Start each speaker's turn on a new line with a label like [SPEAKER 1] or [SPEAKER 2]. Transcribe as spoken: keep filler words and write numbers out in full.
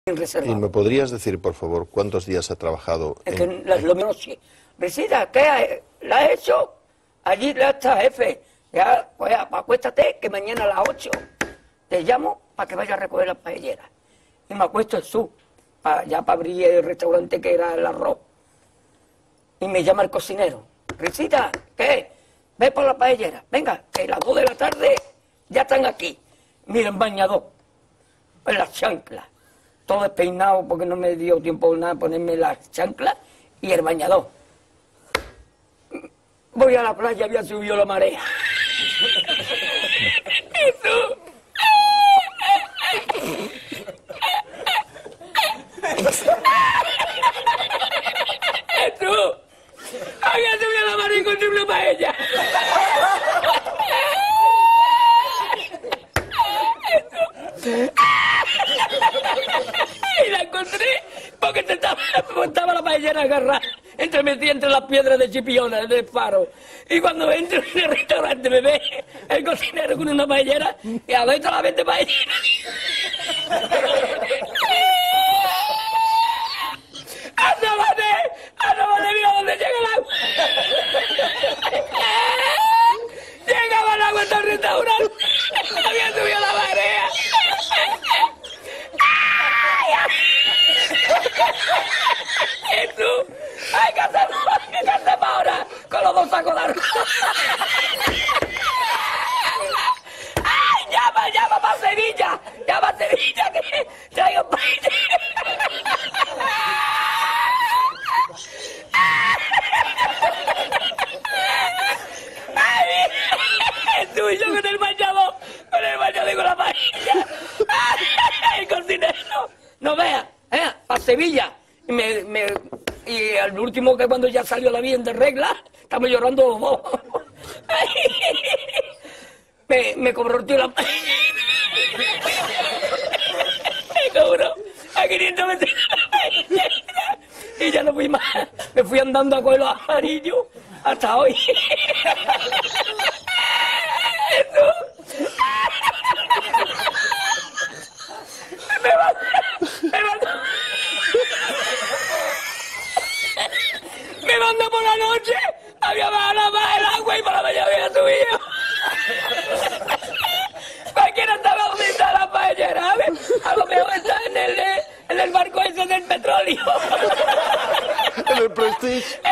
[SPEAKER 1] reservado.
[SPEAKER 2] ¿Y me podrías decir, por favor, cuántos días ha trabajado?
[SPEAKER 1] Es
[SPEAKER 2] en...
[SPEAKER 1] que la- lo menos sí. Resida, ¿qué ha- la has hecho? Allí la está, jefe. Ya, pues acuéstate, que mañana a las ocho te llamo para que vayas a recoger las paelleras. Y me acuesto el sur, pa, ya para abrir el restaurante que era el arroz. Y me llama el cocinero. Resida, ¿qué? Ve por la paellera. Venga, que a las dos de la tarde ya están aquí. Mira, en bañador, en las chanclas. Todo despeinado porque no me dio tiempo nada ponerme las chanclas y el bañador. Voy a la playa, había subido la marea. Jesús. Jesús. Había subido la marea y encontré una paella. Y la encontré porque te estaba, estaba la paellera agarrada entre metida entre las piedras de Chipiona, del faro. Y cuando entro en el restaurante me ve el cocinero con una paellera y adentro la vende paellera. ¡Asómate! ¡Asómate! ¡Mira dónde llega el agua! ¡Llegaba el agua hasta el restaurante! ¡Había subido la marea! ¡Jesús! ¡Hay que hacerlo! ¡Hay que hacerlo ahora! ¡Con los dos sacos de arroz! ¡Ay! ¡Llama, llama para Sevilla! ¡Llama a Sevilla que traigo paella! ¡Ay! ¡Jesús! Yo con el bañador, con el bañador y con la paella. ¡Ay! El cocinero. No vea, ¿eh? Para Sevilla. Y, me, me, y al último, que cuando ya salió la bien de regla, estamos llorando los dos. me, me cobró el tío la paella. Me cobró a quinientos metros la paella. Y ya no fui más. Me fui andando a coger los amarillos hasta hoy. Me va, me mandó, me mandó por la noche, había bajado más el agua y por la mañana había subido. Cualquiera estaba donde está la paellera, ¿sabes? A lo mejor está en el, en el barco ese del petróleo.
[SPEAKER 2] En el Prestige.